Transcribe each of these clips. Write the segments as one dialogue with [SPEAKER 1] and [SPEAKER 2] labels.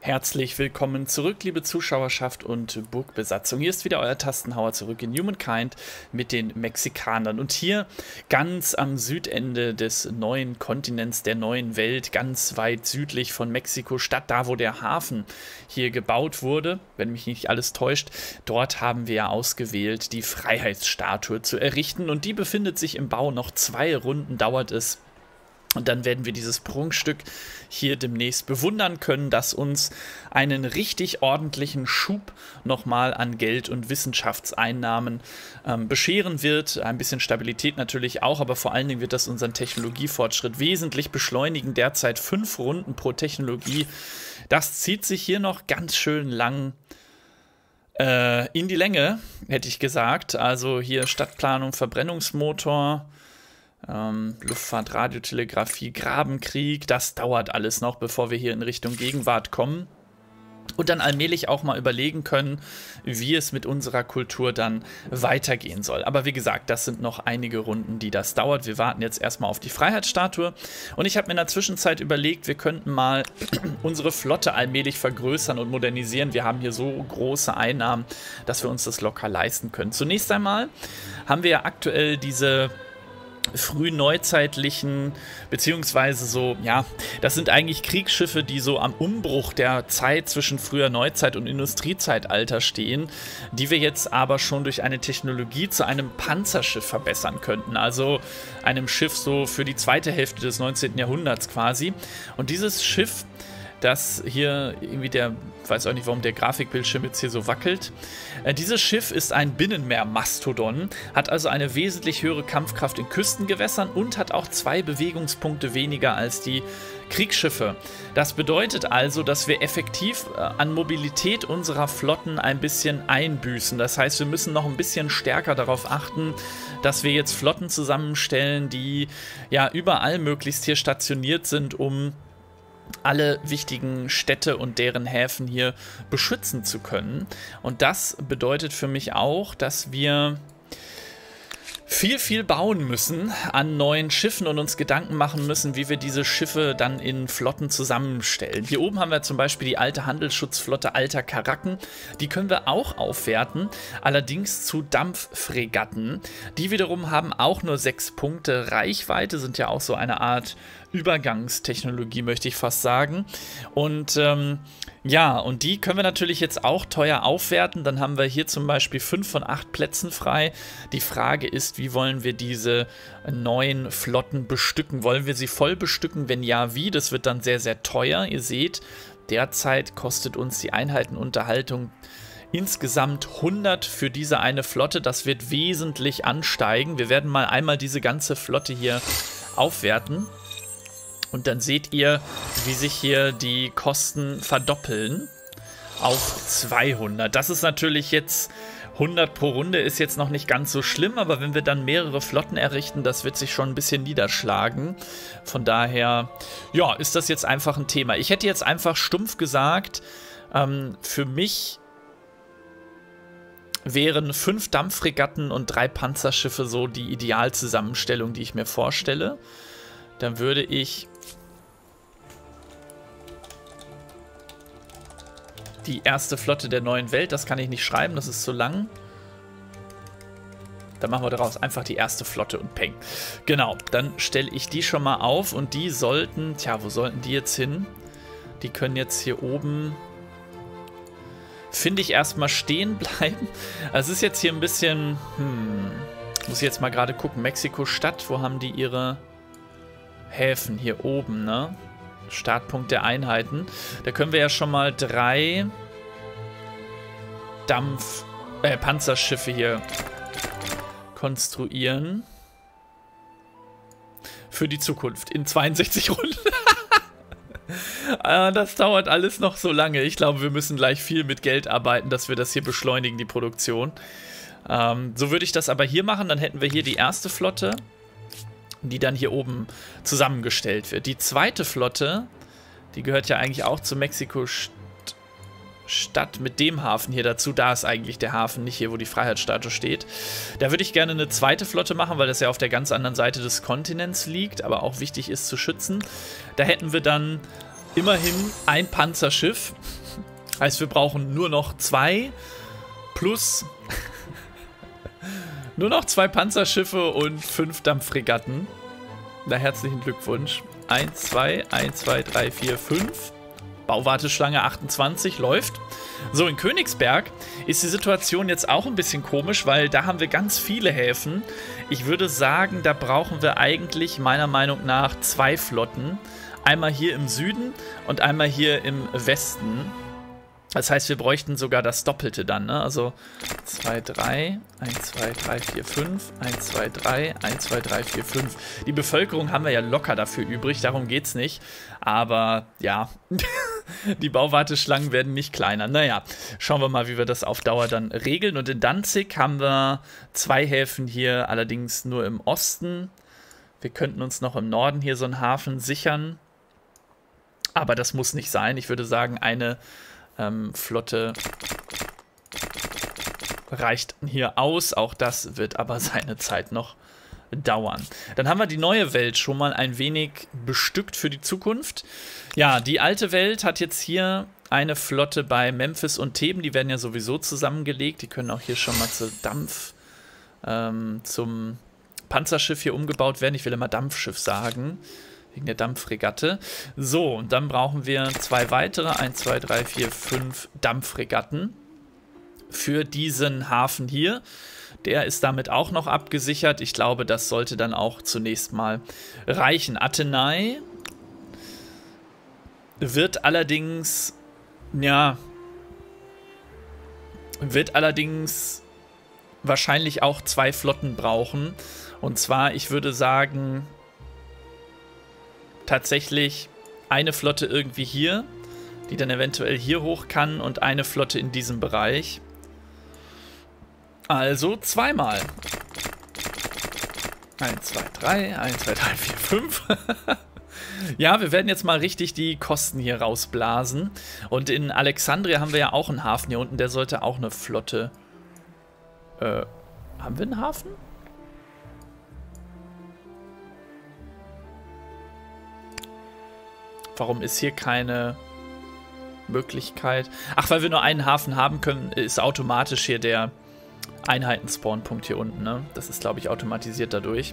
[SPEAKER 1] Herzlich willkommen zurück, liebe Zuschauerschaft und Burgbesatzung. Hier ist wieder euer Tastenhauer zurück in Humankind mit den Mexikanern. Und hier ganz am Südende des neuen Kontinents, der neuen Welt, ganz weit südlich von Mexiko-Stadt, da wo der Hafen hier gebaut wurde, wenn mich nicht alles täuscht, dort haben wir ja ausgewählt, die Freiheitsstatue zu errichten. Und die befindet sich im Bau, noch 2 Runden dauert es. Und dann werden wir dieses Prunkstück hier demnächst bewundern können, das uns einen richtig ordentlichen Schub nochmal an Geld- und Wissenschaftseinnahmen bescheren wird. Ein bisschen Stabilität natürlich auch, aber vor allen Dingen wird das unseren Technologiefortschritt wesentlich beschleunigen. Derzeit 5 Runden pro Technologie. Das zieht sich hier noch ganz schön lang in die Länge, hätte ich gesagt. Also hier Stadtplanung, Verbrennungsmotor, Luftfahrt, Radiotelegrafie, Grabenkrieg, das dauert alles noch, bevor wir hier in Richtung Gegenwart kommen und dann allmählich auch mal überlegen können, wie es mit unserer Kultur dann weitergehen soll. Aber wie gesagt, das sind noch einige Runden, die das dauert. Wir warten jetzt erstmal auf die Freiheitsstatue und ich habe mir in der Zwischenzeit überlegt, wir könnten mal unsere Flotte allmählich vergrößern und modernisieren. Wir haben hier so große Einnahmen, dass wir uns das locker leisten können. Zunächst einmal haben wir ja aktuell diese frühneuzeitlichen, beziehungsweise so, ja, das sind eigentlich Kriegsschiffe, die so am Umbruch der Zeit zwischen früher Neuzeit und Industriezeitalter stehen, die wir jetzt aber schon durch eine Technologie zu einem Panzerschiff verbessern könnten, also einem Schiff so für die zweite Hälfte des 19. Jahrhunderts quasi. Und dieses Schiff, das hier irgendwie ich weiß auch nicht, warum der Grafikbildschirm jetzt hier so wackelt. Dieses Schiff ist ein Binnenmeer-Mastodon, hat also eine wesentlich höhere Kampfkraft in Küstengewässern und hat auch 2 Bewegungspunkte weniger als die Kriegsschiffe. Das bedeutet also, dass wir effektiv an Mobilität unserer Flotten ein bisschen einbüßen. Das heißt, wir müssen noch ein bisschen stärker darauf achten, dass wir jetzt Flotten zusammenstellen, die ja überall möglichst hier stationiert sind, um alle wichtigen Städte und deren Häfen hier beschützen zu können. Und das bedeutet für mich auch, dass wir viel bauen müssen an neuen Schiffen und uns Gedanken machen müssen, wie wir diese Schiffe dann in Flotten zusammenstellen. Hier oben haben wir zum Beispiel die alte Handelsschutzflotte Alter Karaken. Die können wir auch aufwerten, allerdings zu Dampffregatten. Die wiederum haben auch nur 6 Punkte Reichweite, sind ja auch so eine Art Übergangstechnologie, möchte ich fast sagen. Und ja, und die können wir natürlich jetzt auch teuer aufwerten. Dann haben wir hier zum Beispiel 5 von 8 Plätzen frei. Die Frage ist, wie wollen wir diese neuen Flotten bestücken? Wollen wir sie voll bestücken? Wenn ja, wie? Das wird dann sehr, sehr teuer. Ihr seht, derzeit kostet uns die Einheitenunterhaltung insgesamt 100 für diese eine Flotte. Das wird wesentlich ansteigen. Wir werden mal einmal diese ganze Flotte hier aufwerten. Und dann seht ihr, wie sich hier die Kosten verdoppeln auf 200. Das ist natürlich jetzt 100 pro Runde, ist jetzt noch nicht ganz so schlimm, aber wenn wir dann mehrere Flotten errichten, das wird sich schon ein bisschen niederschlagen. Von daher, ja, ist das jetzt einfach ein Thema. Ich hätte jetzt einfach stumpf gesagt, für mich wären 5 Dampffregatten und 3 Panzerschiffe so die Idealzusammenstellung, die ich mir vorstelle. Dann würde ich die erste Flotte der neuen Welt, das kann ich nicht schreiben, das ist zu lang. Dann machen wir daraus einfach die erste Flotte und peng. Genau, dann stelle ich die schon mal auf und die sollten, tja, wo sollten die jetzt hin? Die können jetzt hier oben, finde ich, erstmal stehen bleiben. Es ist jetzt hier ein bisschen, muss ich jetzt mal gerade gucken, Mexiko-Stadt, wo haben die ihre Häfen? Hier oben, ne? Startpunkt der Einheiten. Da können wir ja schon mal 3 Panzerschiffe hier konstruieren. Für die Zukunft in 62 Runden. Das dauert alles noch so lange. Ich glaube, wir müssen gleich viel mit Geld arbeiten, dass wir das hier beschleunigen, die Produktion. So würde ich das aber hier machen. Dann hätten wir hier die erste Flotte, die dann hier oben zusammengestellt wird. Die zweite Flotte, die gehört ja eigentlich auch zu Mexiko-Stadt mit dem Hafen hier dazu. Da ist eigentlich der Hafen, nicht hier, wo die Freiheitsstatue steht. Da würde ich gerne eine zweite Flotte machen, weil das ja auf der ganz anderen Seite des Kontinents liegt, aber auch wichtig ist zu schützen. Da hätten wir dann immerhin ein Panzerschiff. Heißt, wir brauchen nur noch 2 plus nur noch 2 Panzerschiffe und 5 Dampffregatten. Na, herzlichen Glückwunsch. 1, 2, 1, 2, 3, 4, 5. Bauwarteschlange 28 läuft. So, in Königsberg ist die Situation jetzt auch ein bisschen komisch, weil da haben wir ganz viele Häfen. Ich würde sagen, da brauchen wir eigentlich meiner Meinung nach 2 Flotten. Einmal hier im Süden und einmal hier im Westen. Das heißt, wir bräuchten sogar das Doppelte dann, ne? Also 2, 3, 1, 2, 3, 4, 5, 1, 2, 3, 1, 2, 3, 4, 5. Die Bevölkerung haben wir ja locker dafür übrig, darum geht's nicht. Aber ja, die Bauwarteschlangen werden nicht kleiner. Naja, schauen wir mal, wie wir das auf Dauer dann regeln. Und in Danzig haben wir 2 Häfen hier, allerdings nur im Osten. Wir könnten uns noch im Norden hier so einen Hafen sichern. Aber das muss nicht sein. Ich würde sagen, eine Flotte reicht hier aus. Auch das wird aber seine Zeit noch dauern. Dann haben wir die neue Welt schon mal ein wenig bestückt für die Zukunft. Ja, die alte Welt hat jetzt hier eine Flotte bei Memphis und Theben. Die werden ja sowieso zusammengelegt. Die können auch hier schon mal zum Panzerschiff hier umgebaut werden. Ich will immer Dampfschiff sagen. Wegen der Dampffregatte. So, und dann brauchen wir 2 weitere, 1, 2, 3, 4, 5 Dampffregatten für diesen Hafen hier. Der ist damit auch noch abgesichert. Ich glaube, das sollte dann auch zunächst mal reichen. Athenai wird allerdings, ja, wahrscheinlich auch 2 Flotten brauchen. Und zwar, ich würde sagen, tatsächlich eine Flotte irgendwie hier, die dann eventuell hier hoch kann und eine Flotte in diesem Bereich. Also 2 mal. 1, 2, 3, 1, 2, 3, 4, 5. Ja, wir werden jetzt mal richtig die Kosten hier rausblasen. Und in Alexandria haben wir ja auch einen Hafen hier unten, der sollte auch eine Flotte... haben wir einen Hafen? Warum ist hier keine Möglichkeit? Ach, weil wir nur einen Hafen haben können, ist automatisch hier der Einheiten-Spawn-Punkt hier unten, ne? Das ist, glaube ich, automatisiert dadurch.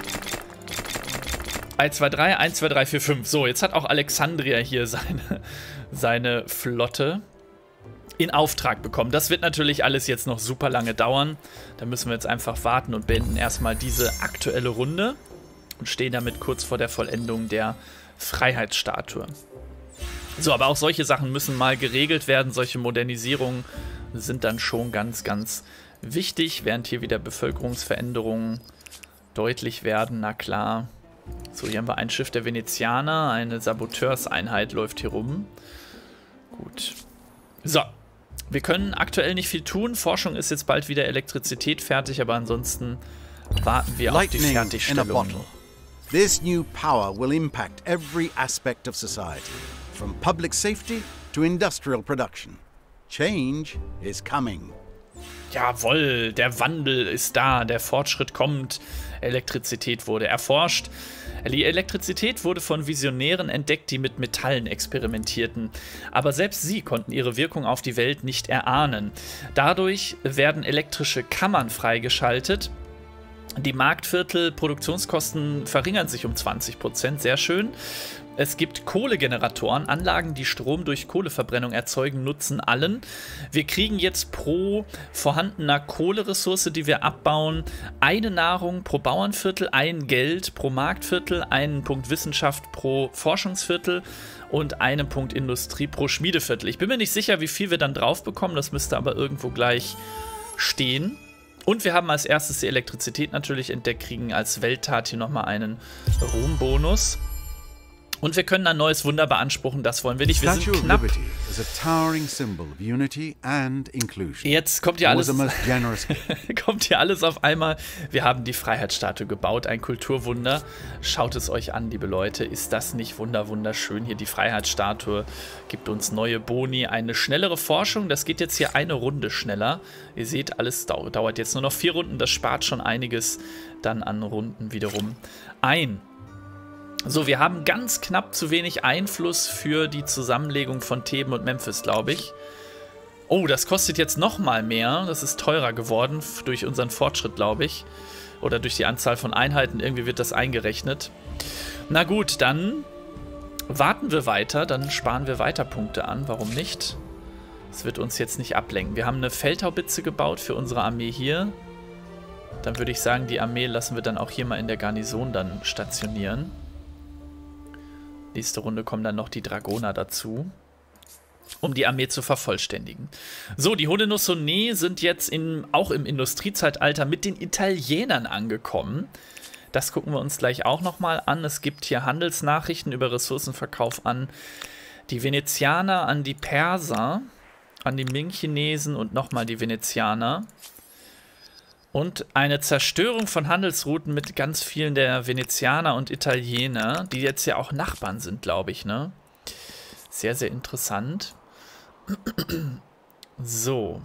[SPEAKER 1] 1, 2, 3, 1, 2, 3, 4, 5. So, jetzt hat auch Alexandria hier seine Flotte in Auftrag bekommen. Das wird natürlich alles jetzt noch super lange dauern. Da müssen wir jetzt einfach warten und beenden erstmal diese aktuelle Runde und stehen damit kurz vor der Vollendung der Freiheitsstatue. So, aber auch solche Sachen müssen mal geregelt werden. Solche Modernisierungen sind dann schon ganz, ganz wichtig, während hier wieder Bevölkerungsveränderungen deutlich werden. Na klar. So, hier haben wir ein Schiff der Venezianer. Eine Saboteurseinheit läuft hier rum. Gut. So. Wir können aktuell nicht viel tun. Forschung ist jetzt bald wieder Elektrizität fertig, aber ansonsten warten wir auf die Fertigstellung.
[SPEAKER 2] This new power will impact every aspect of society, from public safety to industrial production. Change is coming.
[SPEAKER 1] Jawohl, der Wandel ist da, der Fortschritt kommt. Elektrizität wurde erforscht. Die Elektrizität wurde von Visionären entdeckt, die mit Metallen experimentierten. Aber selbst sie konnten ihre Wirkung auf die Welt nicht erahnen. Dadurch werden elektrische Kammern freigeschaltet. Die Marktviertel, Produktionskosten verringern sich um 20%, sehr schön. Es gibt Kohlegeneratoren, Anlagen, die Strom durch Kohleverbrennung erzeugen, nutzen allen. Wir kriegen jetzt pro vorhandener Kohleressource, die wir abbauen, eine Nahrung pro Bauernviertel, ein Geld pro Marktviertel, einen Punkt Wissenschaft pro Forschungsviertel und einen Punkt Industrie pro Schmiedeviertel. Ich bin mir nicht sicher, wie viel wir dann drauf bekommen, das müsste aber irgendwo gleich stehen. Und wir haben als erstes die Elektrizität natürlich entdeckt, kriegen als Welttat hier nochmal einen Ruhmbonus. Und wir können ein neues Wunder beanspruchen, das wollen wir nicht. Wir sind knapp. Jetzt kommt hier alles, kommt hier alles auf einmal. Wir haben die Freiheitsstatue gebaut, ein Kulturwunder. Schaut es euch an, liebe Leute. Ist das nicht wunderschön? Hier die Freiheitsstatue gibt uns neue Boni, eine schnellere Forschung. Das geht jetzt hier eine Runde schneller. Ihr seht, alles dauert jetzt nur noch 4 Runden. Das spart schon einiges dann an Runden wiederum ein. So, wir haben ganz knapp zu wenig Einfluss für die Zusammenlegung von Theben und Memphis, glaube ich. Oh, das kostet jetzt nochmal mehr. Das ist teurer geworden durch unseren Fortschritt, glaube ich. Oder durch die Anzahl von Einheiten. Irgendwie wird das eingerechnet. Na gut, dann warten wir weiter. Dann sparen wir weiter Punkte an. Warum nicht? Das wird uns jetzt nicht ablenken. Wir haben eine Feldhaubitze gebaut für unsere Armee hier. Dann würde ich sagen, die Armee lassen wir dann auch hier mal in der Garnison dann stationieren. Nächste Runde kommen dann noch die Dragoner dazu, um die Armee zu vervollständigen. So, die Haudenosaunee sind jetzt auch im Industriezeitalter mit den Italienern angekommen. Das gucken wir uns gleich auch nochmal an. Es gibt hier Handelsnachrichten über Ressourcenverkauf an die Venezianer, an die Perser, an die Ming-Chinesen und nochmal die Venezianer. Und eine Zerstörung von Handelsrouten mit ganz vielen der Venezianer und Italiener, die jetzt ja auch Nachbarn sind, glaube ich, ne? Sehr, sehr interessant. So.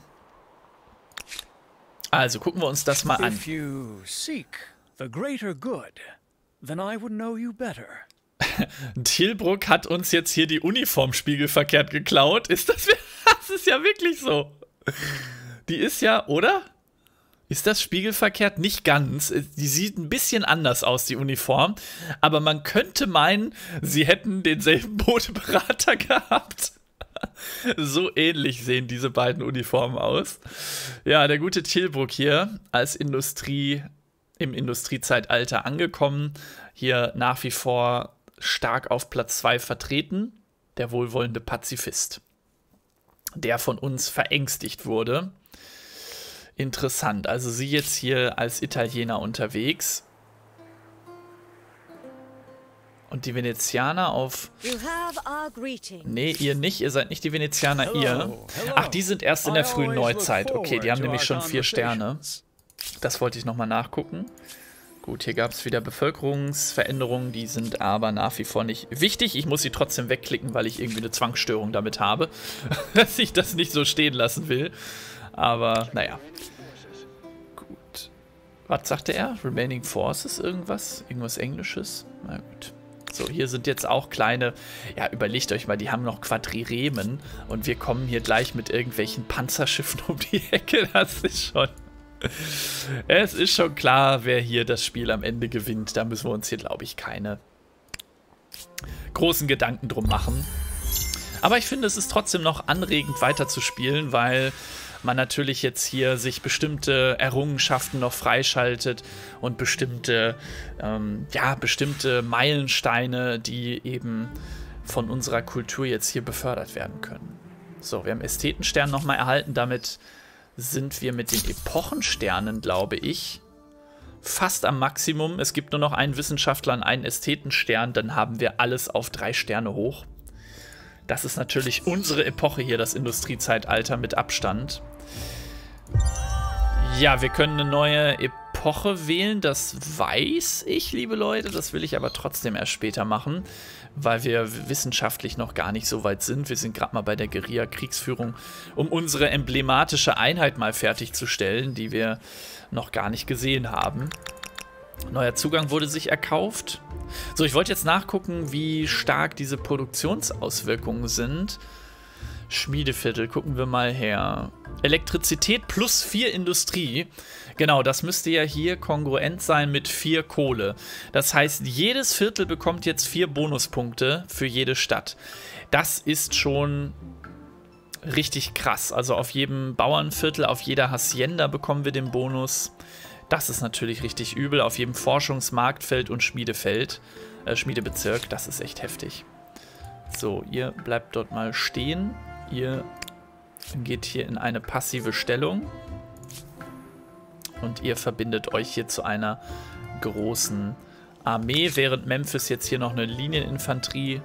[SPEAKER 1] Also, gucken wir uns das mal an.
[SPEAKER 3] If you seek the greater good, then I would know you better.
[SPEAKER 1] Tilbrook hat uns jetzt hier die Uniform spiegelverkehrt geklaut. Das ist ja wirklich so. Die ist ja, oder? Ist das spiegelverkehrt? Nicht ganz. Die sieht ein bisschen anders aus, die Uniform. Aber man könnte meinen, sie hätten denselben Modeberater gehabt. So ähnlich sehen diese beiden Uniformen aus. Ja, der gute Tilbrook hier als im Industriezeitalter angekommen. Hier nach wie vor stark auf Platz 2 vertreten. Der wohlwollende Pazifist. Der von uns verängstigt wurde. Interessant, also sie jetzt hier als Italiener unterwegs. Und die Venezianer auf... Nee, ihr nicht, ihr seid nicht die Venezianer, ihr. Ach, die sind erst in der frühen Neuzeit. Okay, die haben nämlich schon 4 Sterne. Das wollte ich nochmal nachgucken. Gut, hier gab es wieder Bevölkerungsveränderungen, die sind aber nach wie vor nicht wichtig. Ich muss sie trotzdem wegklicken, weil ich irgendwie eine Zwangsstörung damit habe, dass ich das nicht so stehen lassen will. Aber, naja. Gut. Was sagte er? Remaining Forces, irgendwas? Irgendwas Englisches? Na gut. So, hier sind jetzt auch kleine... Ja, überlegt euch mal, die haben noch Quadriremen. Und wir kommen hier gleich mit irgendwelchen Panzerschiffen um die Ecke. Das ist schon... Es ist schon klar, wer hier das Spiel am Ende gewinnt. Da müssen wir uns hier, glaube ich, keine großen Gedanken drum machen. Aber ich finde, es ist trotzdem noch anregend weiter zu spielen, weil man natürlich jetzt hier sich bestimmte Errungenschaften noch freischaltet und bestimmte Meilensteine, die eben von unserer Kultur jetzt hier befördert werden können. So, wir haben Ästhetenstern nochmal erhalten. Damit sind wir mit den Epochensternen, glaube ich, fast am Maximum. Es gibt nur noch einen Wissenschaftler und einen Ästhetenstern, dann haben wir alles auf 3 Sterne hoch. Das ist natürlich unsere Epoche hier, das Industriezeitalter mit Abstand. Ja, wir können eine neue Epoche wählen, das weiß ich, liebe Leute. Das will ich aber trotzdem erst später machen, weil wir wissenschaftlich noch gar nicht so weit sind. Wir sind gerade mal bei der Guerilla-Kriegsführung, um unsere emblematische Einheit mal fertigzustellen, die wir noch gar nicht gesehen haben. Neuer Zugang wurde sich erkauft. So, ich wollte jetzt nachgucken, wie stark diese Produktionsauswirkungen sind. Schmiedeviertel, gucken wir mal her. Elektrizität plus 4 Industrie. Genau, das müsste ja hier kongruent sein mit 4 Kohle. Das heißt, jedes Viertel bekommt jetzt 4 Bonuspunkte für jede Stadt. Das ist schon richtig krass. Also auf jedem Bauernviertel, auf jeder Hacienda bekommen wir den Bonus. Das ist natürlich richtig übel. Auf jedem Forschungsmarktfeld und Schmiedebezirk. Das ist echt heftig. So, ihr bleibt dort mal stehen. Ihr geht hier in eine passive Stellung. Und ihr verbindet euch hier zu einer großen Armee, während Memphis jetzt hier noch eine Linieninfanterie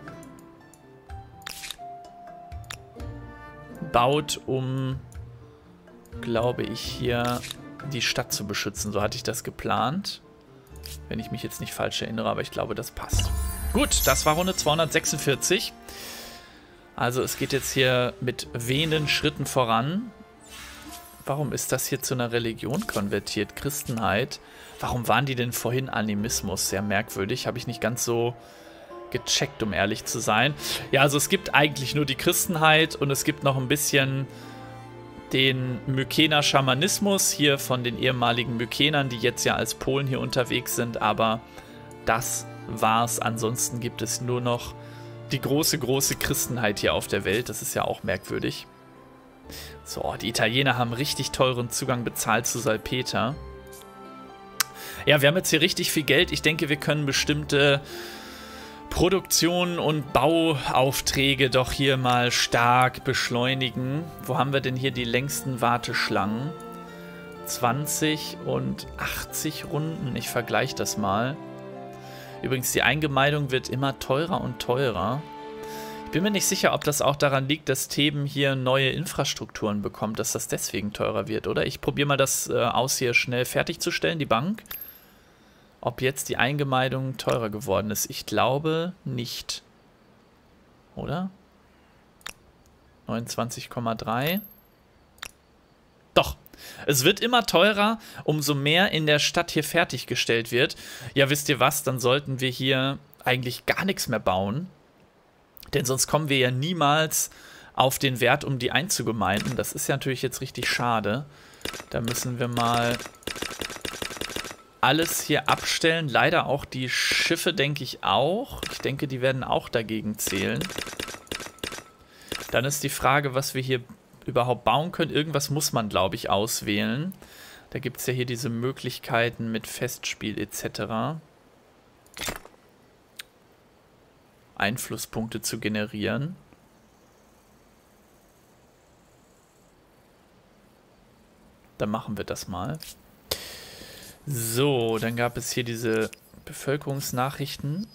[SPEAKER 1] baut, um, glaube ich, hier die Stadt zu beschützen. So hatte ich das geplant. Wenn ich mich jetzt nicht falsch erinnere, aber ich glaube, das passt. Gut, das war Runde 246. Also es geht jetzt hier mit wehenden Schritten voran. Warum ist das hier zu einer Religion konvertiert? Christenheit. Warum waren die denn vorhin Animismus? Sehr merkwürdig. Habe ich nicht ganz so gecheckt, um ehrlich zu sein. Ja, also es gibt eigentlich nur die Christenheit und es gibt noch ein bisschen den Mykener Schamanismus hier von den ehemaligen Mykenern, die jetzt ja als Polen hier unterwegs sind, aber das war's. Ansonsten gibt es nur noch die große Christenheit hier auf der Welt. Das ist ja auch merkwürdig. So, die Italiener haben richtig teuren Zugang bezahlt zu Salpeter. Ja, wir haben jetzt hier richtig viel Geld. Ich denke, wir können bestimmte Produktionen und Bauaufträge doch hier mal stark beschleunigen. Wo haben wir denn hier die längsten Warteschlangen? 20 und 80 Runden. Ich vergleiche das mal. Übrigens, die Eingemeindung wird immer teurer und teurer. Ich bin mir nicht sicher, ob das auch daran liegt, dass Theben hier neue Infrastrukturen bekommt, dass das deswegen teurer wird, oder? Ich probiere mal das aus, hier schnell fertigzustellen, die Bank. Ob jetzt die Eingemeindung teurer geworden ist. Ich glaube nicht. Oder? 29,3. Doch. Es wird immer teurer, umso mehr in der Stadt hier fertiggestellt wird. Ja, wisst ihr was? Dann sollten wir hier eigentlich gar nichts mehr bauen. Denn sonst kommen wir ja niemals auf den Wert, um die einzugemeinden. Das ist ja natürlich jetzt richtig schade. Da müssen wir mal alles hier abstellen. Leider auch die Schiffe, denke ich auch. Ich denke, die werden auch dagegen zählen. Dann ist die Frage, was wir hier überhaupt bauen können. Irgendwas muss man, glaube ich, auswählen. Da gibt es ja hier diese Möglichkeiten mit Festspiel etc. Einflusspunkte zu generieren. Dann machen wir das mal. So, dann gab es hier diese Bevölkerungsnachrichten.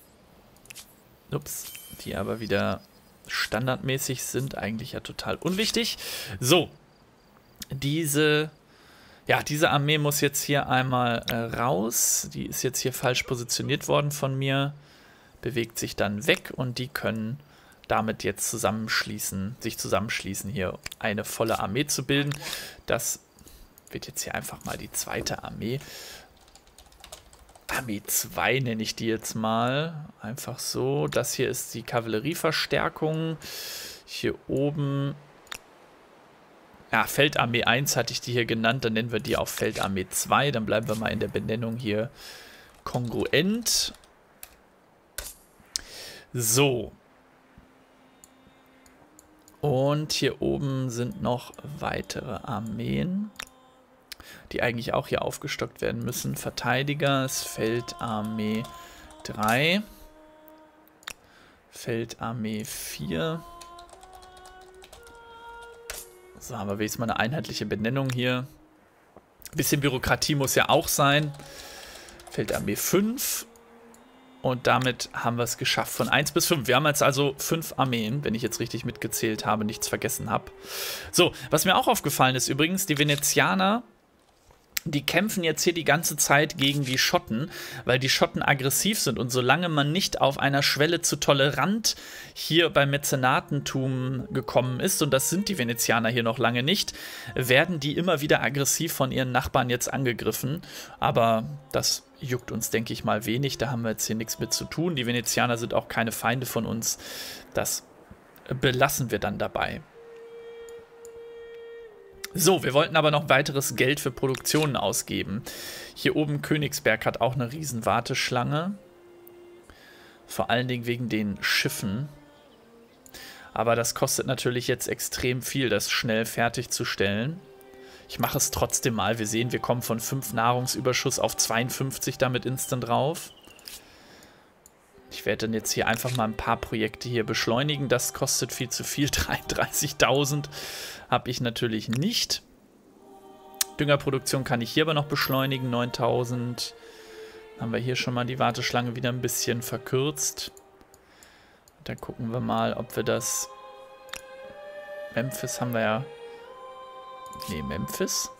[SPEAKER 1] Ups, die aber wieder standardmäßig sind. Eigentlich ja total unwichtig. So, diese Armee muss jetzt hier einmal raus. Die ist jetzt hier falsch positioniert worden von mir. Bewegt sich dann weg und die können damit jetzt sich zusammenschließen, hier eine volle Armee zu bilden. Das wird jetzt hier einfach mal die zweite Armee. Armee 2 nenne ich die jetzt mal. Einfach so. Das hier ist die Kavallerieverstärkung. Hier oben. Ja, Feldarmee 1 hatte ich die hier genannt. Dann nennen wir die auch Feldarmee 2. Dann bleiben wir mal in der Benennung hier kongruent. So. Und hier oben sind noch weitere Armeen, die eigentlich auch hier aufgestockt werden müssen. Verteidiger ist Feldarmee 3. Feldarmee 4. So, haben wir wenigstens mal eine einheitliche Benennung hier. Ein bisschen Bürokratie muss ja auch sein. Feldarmee 5. Und damit haben wir es geschafft von 1 bis 5. Wir haben jetzt also 5 Armeen, wenn ich jetzt richtig mitgezählt habe, nichts vergessen habe. So, was mir auch aufgefallen ist übrigens, die Venezianer, die kämpfen jetzt hier die ganze Zeit gegen die Schotten, weil die Schotten aggressiv sind. Und solange man nicht auf einer Schwelle zu tolerant hier beim Mäzenatentum gekommen ist, und das sind die Venezianer hier noch lange nicht, werden die immer wieder aggressiv von ihren Nachbarn jetzt angegriffen. Aber das juckt uns, denke ich mal, wenig. Da haben wir jetzt hier nichts mit zu tun. Die Venezianer sind auch keine Feinde von uns. Das belassen wir dann dabei. So, wir wollten aber noch weiteres Geld für Produktionen ausgeben. Hier oben Königsberg hat auch eine riesen Warteschlange. Vor allen Dingen wegen den Schiffen. Aber das kostet natürlich jetzt extrem viel, das schnell fertigzustellen. Ich mache es trotzdem mal. Wir sehen, wir kommen von 5 Nahrungsüberschuss auf 52 damit instant drauf. Ich werde dann jetzt hier einfach mal ein paar Projekte hier beschleunigen. Das kostet viel zu viel. 33.000 habe ich natürlich nicht. Düngerproduktion kann ich hier aber noch beschleunigen. 9.000. Haben wir hier schon mal die Warteschlange wieder ein bisschen verkürzt. Dann gucken wir mal, ob wir das... Memphis haben wir ja... Nee, Memphis.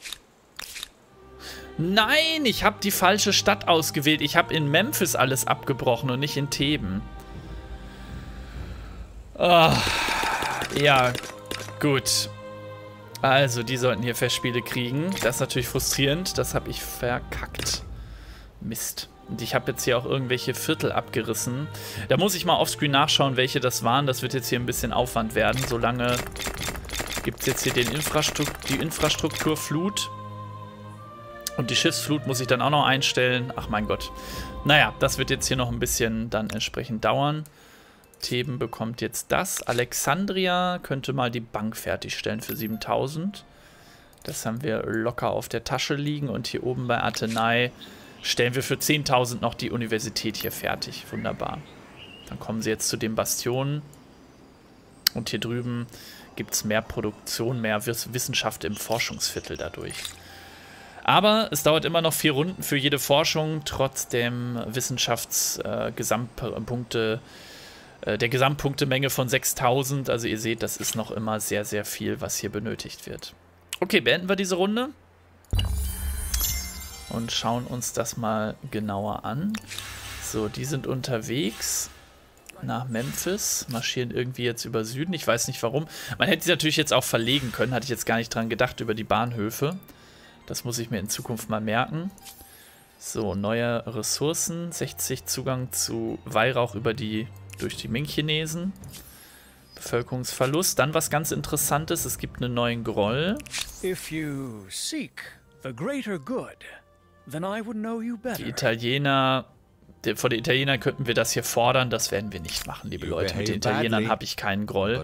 [SPEAKER 1] Nein, ich habe die falsche Stadt ausgewählt. Ich habe in Memphis alles abgebrochen und nicht in Theben. Oh, ja, gut. Also, die sollten hier Festspiele kriegen. Das ist natürlich frustrierend. Das habe ich verkackt. Mist. Und ich habe jetzt hier auch irgendwelche Viertel abgerissen. Da muss ich mal offscreen nachschauen, welche das waren. Das wird jetzt hier ein bisschen Aufwand werden. Solange gibt es jetzt hier die Infrastrukturflut. Und die Schiffsflut muss ich dann auch noch einstellen. Ach mein Gott. Naja, das wird jetzt hier noch ein bisschen dann entsprechend dauern. Theben bekommt jetzt das. Alexandria könnte mal die Bank fertigstellen für 7000. Das haben wir locker auf der Tasche liegen. Und hier oben bei Athenai stellen wir für 10.000 noch die Universität hier fertig. Wunderbar. Dann kommen sie jetzt zu den Bastionen. Und hier drüben gibt es mehr Produktion, mehr Wissenschaft im Forschungsviertel dadurch. Aber es dauert immer noch 4 Runden für jede Forschung, trotz dem Wissenschaftsgesamtpunkte, der Gesamtpunktemenge von 6000. Also ihr seht, das ist noch immer sehr, sehr viel, was hier benötigt wird. Okay, beenden wir diese Runde. Und schauen uns das mal genauer an. So, die sind unterwegs nach Memphis, marschieren irgendwie jetzt über Süden. Ich weiß nicht warum. Man hätte sie natürlich jetzt auch verlegen können, hatte ich jetzt gar nicht dran gedacht, über die Bahnhöfe. Das muss ich mir in Zukunft mal merken. So, neue Ressourcen. 60 Zugang zu Weihrauch durch die Ming-Chinesen. Bevölkerungsverlust. Dann was ganz Interessantes. Es gibt einen neuen Groll.
[SPEAKER 3] If you seek the greater good, then I would know you better.
[SPEAKER 1] Die Italiener... Vor den Italienern könnten wir das hier fordern. Das werden wir nicht machen, liebe Leute. Mit den Italienern habe ich keinen Groll.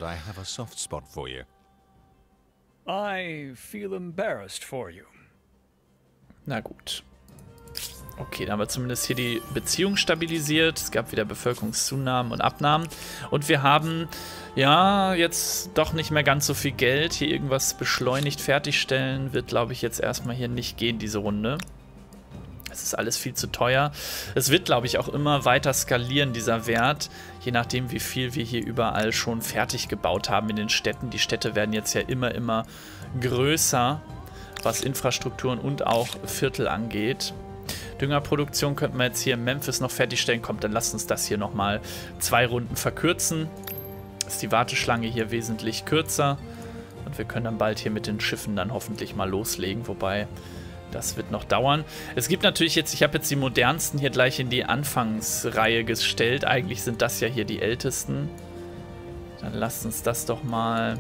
[SPEAKER 3] I feel embarrassed for you.
[SPEAKER 1] Na gut. Okay, dann haben wir zumindest hier die Beziehung stabilisiert. Es gab wieder Bevölkerungszunahmen und Abnahmen. Und wir haben, ja, jetzt doch nicht mehr ganz so viel Geld. Hier irgendwas beschleunigt fertigstellen wird, glaube ich, jetzt erstmal hier nicht gehen, diese Runde. Es ist alles viel zu teuer. Es wird, glaube ich, auch immer weiter skalieren, dieser Wert. Je nachdem, wie viel wir hier überall schon fertig gebaut haben in den Städten. Die Städte werden jetzt ja immer größer, was Infrastrukturen und auch Viertel angeht. Düngerproduktion könnten wir jetzt hier in Memphis noch fertigstellen. Kommt, dann lasst uns das hier nochmal 2 Runden verkürzen. Ist die Warteschlange hier wesentlich kürzer. Und wir können dann bald hier mit den Schiffen dann hoffentlich mal loslegen. Wobei, das wird noch dauern. Es gibt natürlich jetzt, ich habe jetzt die modernsten hier gleich in die Anfangsreihe gestellt. Eigentlich sind das ja hier die ältesten. Dann lasst uns das doch mal...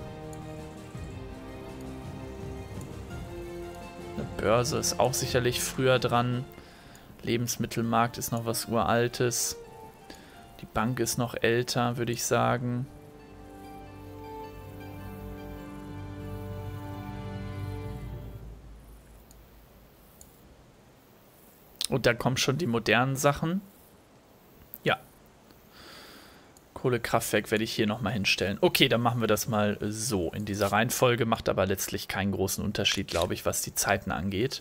[SPEAKER 1] Eine Börse ist auch sicherlich früher dran. Lebensmittelmarkt ist noch was Uraltes. Die Bank ist noch älter, würde ich sagen. Und da kommen schon die modernen Sachen. Ja. Kohlekraftwerk werde ich hier nochmal hinstellen. Okay, dann machen wir das mal so in dieser Reihenfolge. Macht aber letztlich keinen großen Unterschied, glaube ich, was die Zeiten angeht.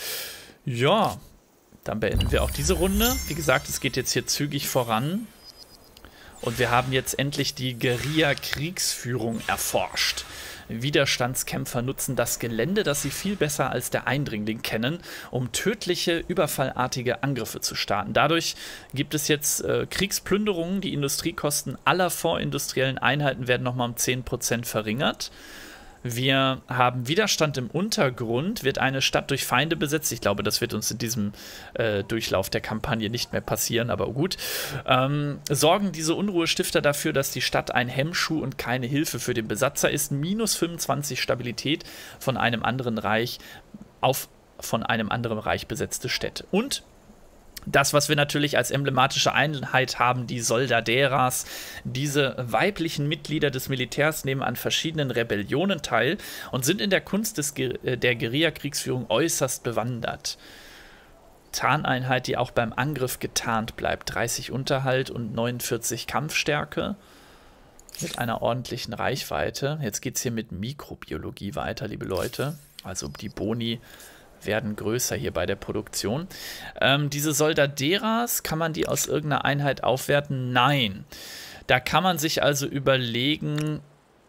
[SPEAKER 1] Ja, dann beenden wir auch diese Runde. Wie gesagt, es geht jetzt hier zügig voran. Und wir haben jetzt endlich die Guerilla-Kriegsführung erforscht. Widerstandskämpfer nutzen das Gelände, das sie viel besser als der Eindringling kennen, um tödliche, überfallartige Angriffe zu starten. Dadurch gibt es jetzt Kriegsplünderungen. Die Industriekosten aller vorindustriellen Einheiten werden nochmal um 10% verringert. Wir haben Widerstand im Untergrund, wird eine Stadt durch Feinde besetzt. Ich glaube, das wird uns in diesem Durchlauf der Kampagne nicht mehr passieren, aber gut. Sorgen diese Unruhestifter dafür, dass die Stadt ein Hemmschuh und keine Hilfe für den Besatzer ist. Minus 25 Stabilität von einem anderen Reich auf von einem anderen Reich besetzte Städte. Und das, was wir natürlich als emblematische Einheit haben, die Soldaderas. Diese weiblichen Mitglieder des Militärs nehmen an verschiedenen Rebellionen teil und sind in der Kunst der Guerilla-Kriegsführung äußerst bewandert. Tarneinheit, die auch beim Angriff getarnt bleibt. 30 Unterhalt und 49 Kampfstärke mit einer ordentlichen Reichweite. Jetzt geht es hier mit Mikrobiologie weiter, liebe Leute. Also die Boni werden größer hier bei der Produktion. Diese Soldaderas, kann man die aus irgendeiner Einheit aufwerten? Nein. Da kann man sich also überlegen,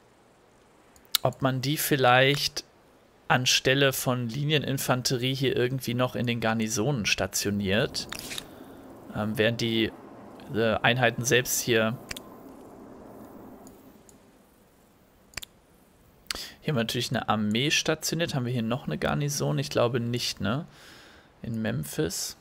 [SPEAKER 1] ob man die vielleicht anstelle von Linieninfanterie hier irgendwie noch in den Garnisonen stationiert. Während die Einheiten selbst hier Hier haben wir natürlich eine Armee stationiert. Haben wir hier noch eine Garnison? Ich glaube nicht, ne? In Memphis.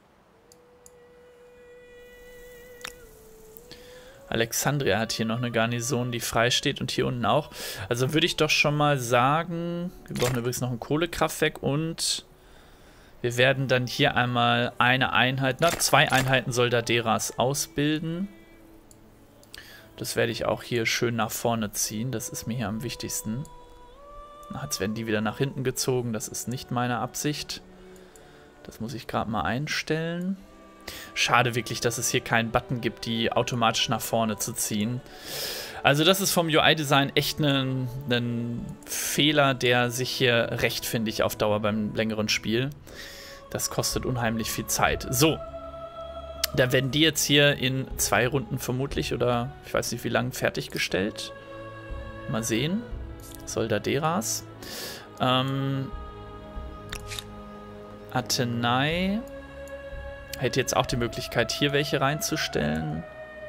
[SPEAKER 1] Alexandria hat hier noch eine Garnison, die frei steht und hier unten auch. Also würde ich doch schon mal sagen, wir brauchen übrigens noch ein Kohlekraftwerk und wir werden dann hier einmal eine Einheit, 2 Einheiten Soldaderas ausbilden. Das werde ich auch hier schön nach vorne ziehen, das ist mir hier am wichtigsten. Jetzt werden die wieder nach hinten gezogen, das ist nicht meine Absicht. Das muss ich gerade mal einstellen. Schade wirklich, dass es hier keinen Button gibt, die automatisch nach vorne zu ziehen. Also das ist vom UI-Design echt ein Fehler, der sich hier rächt, finde ich, auf Dauer beim längeren Spiel. Das kostet unheimlich viel Zeit. So, da werden die jetzt hier in 2 Runden vermutlich oder ich weiß nicht wie lange fertiggestellt. Mal sehen. Soldaderas. Athenai hätte jetzt auch die Möglichkeit, hier welche reinzustellen.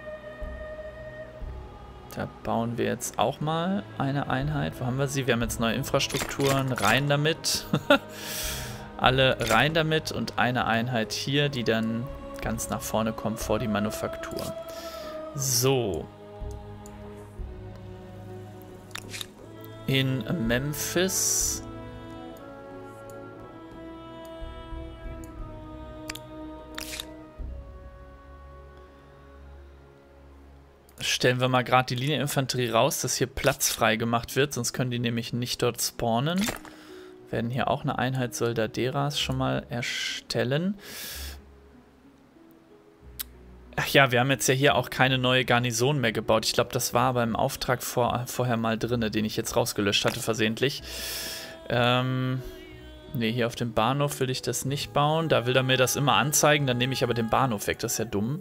[SPEAKER 1] Da bauen wir jetzt auch mal eine Einheit. Wo haben wir sie? Wir haben jetzt neue Infrastrukturen. Rein damit. Alle rein damit. Und eine Einheit hier, die dann ganz nach vorne kommt vor die Manufaktur. So. In Memphis stellen wir mal gerade die Linieninfanterie raus, dass hier Platz frei gemacht wird, sonst können die nämlich nicht dort spawnen. Werden hier auch eine Einheit Soldaderas schon mal erstellen. Ach ja, wir haben jetzt ja hier auch keine neue Garnison mehr gebaut. Ich glaube, das war aber im Auftrag vorher mal drin, den ich jetzt rausgelöscht hatte versehentlich. Ne, hier auf dem Bahnhof will ich das nicht bauen. Da will er mir das immer anzeigen, dann nehme ich aber den Bahnhof weg. Das ist ja dumm.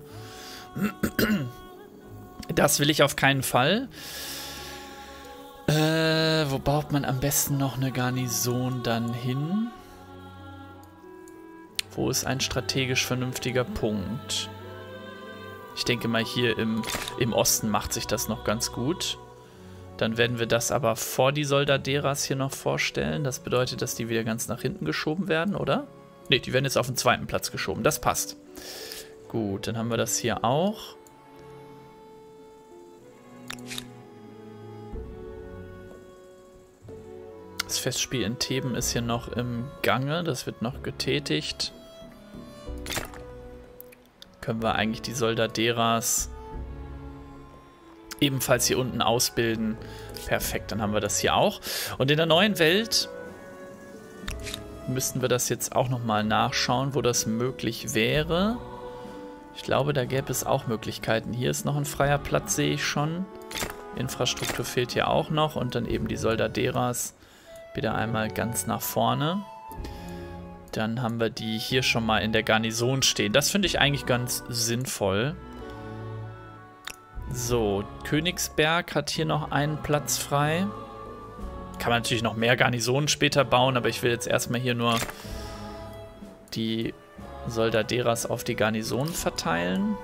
[SPEAKER 1] Das will ich auf keinen Fall. Wo baut man am besten noch eine Garnison dann hin? Wo ist ein strategisch vernünftiger Punkt? Ich denke mal hier im Osten macht sich das noch ganz gut. Dann werden wir das aber vor die Soldaderas hier noch vorstellen. Das bedeutet, dass die wieder ganz nach hinten geschoben werden, oder? Ne, die werden jetzt auf den 2. Platz geschoben. Das passt. Gut, dann haben wir das hier auch. Das Festspiel in Theben ist hier noch im Gange. Das wird noch getätigt. Können wir eigentlich die Soldaderas ebenfalls hier unten ausbilden. Perfekt, dann haben wir das hier auch. Und in der neuen Welt müssten wir das jetzt auch nochmal nachschauen, wo das möglich wäre. Ich glaube, da gäbe es auch Möglichkeiten. Hier ist noch ein freier Platz, sehe ich schon. Infrastruktur fehlt hier auch noch. Und dann eben die Soldaderas wieder einmal ganz nach vorne. Dann haben wir die hier schon mal in der Garnison stehen. Das finde ich eigentlich ganz sinnvoll. So, Königsberg hat hier noch einen Platz frei. Kann man natürlich noch mehr Garnisonen später bauen, aber ich will jetzt erstmal hier nur die Soldaderas auf die Garnisonen verteilen.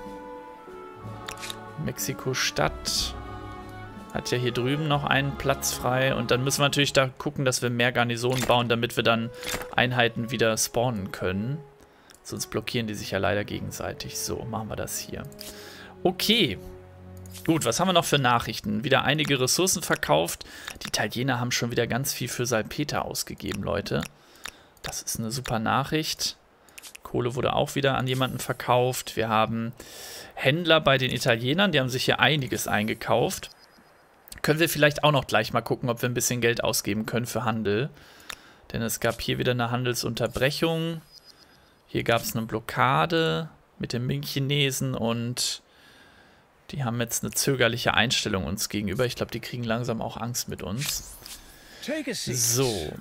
[SPEAKER 1] Mexiko-Stadt hat ja hier drüben noch einen Platz frei. Und dann müssen wir natürlich da gucken, dass wir mehr Garnisonen bauen, damit wir dann Einheiten wieder spawnen können. Sonst blockieren die sich ja leider gegenseitig. So, machen wir das hier. Okay. Gut, was haben wir noch für Nachrichten? Wieder einige Ressourcen verkauft. Die Italiener haben schon wieder ganz viel für Salpeter ausgegeben, Leute. Das ist eine super Nachricht. Kohle wurde auch wieder an jemanden verkauft. Wir haben Händler bei den Italienern, die haben sich hier einiges eingekauft. Können wir vielleicht auch noch gleich mal gucken, ob wir ein bisschen Geld ausgeben können für Handel. Denn es gab hier wieder eine Handelsunterbrechung. Hier gab es eine Blockade mit den Ming-Chinesen und die haben jetzt eine zögerliche Einstellung uns gegenüber. Ich glaube, die kriegen langsam auch Angst mit uns. So.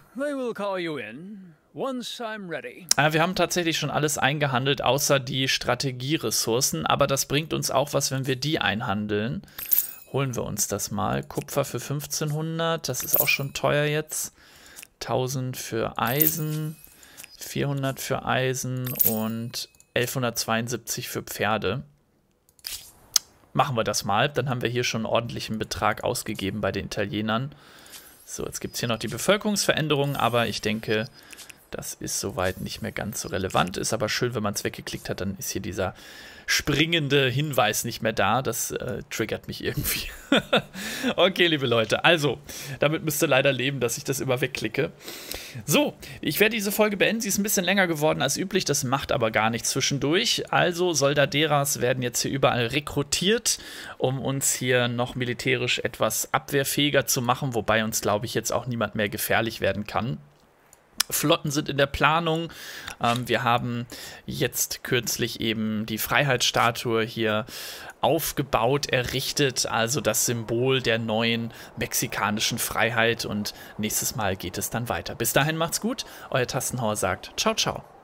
[SPEAKER 1] Wir haben tatsächlich schon alles eingehandelt, außer die Strategieressourcen. Aber das bringt uns auch was, wenn wir die einhandeln. Holen wir uns das mal. Kupfer für 1500, das ist auch schon teuer jetzt. 1000 für Eisen, 400 für Eisen und 1172 für Pferde. Machen wir das mal, dann haben wir hier schon einen ordentlichen Betrag ausgegeben bei den Italienern. So, jetzt gibt es hier noch die Bevölkerungsveränderungen, aber ich denke, das ist soweit nicht mehr ganz so relevant. Ist aber schön, wenn man es weggeklickt hat, dann ist hier dieser springende Hinweis nicht mehr da. Das triggert mich irgendwie. Okay, liebe Leute, also, damit müsst ihr leider leben, dass ich das immer wegklicke. So, ich werde diese Folge beenden. Sie ist ein bisschen länger geworden als üblich, das macht aber gar nichts zwischendurch. Also, Soldaderas werden jetzt hier überall rekrutiert, um uns hier noch militärisch etwas abwehrfähiger zu machen, wobei uns, glaube ich, jetzt auch niemand mehr gefährlich werden kann. Flotten sind in der Planung. Wir haben jetzt kürzlich eben die Freiheitsstatue hier aufgebaut, errichtet, also das Symbol der neuen mexikanischen Freiheit, und nächstes Mal geht es dann weiter. Bis dahin macht's gut, euer Tastenhauer sagt ciao, ciao.